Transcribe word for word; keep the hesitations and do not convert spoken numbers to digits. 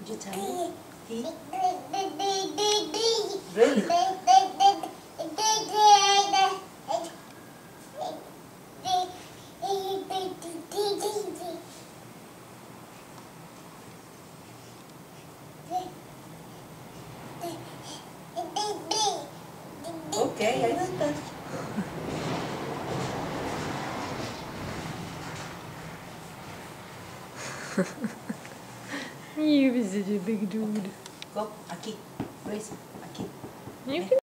Could you tell me? He? Really? Okay, I know that. You such a big dude. Go, aquí. Grace, aquí. You Ven. can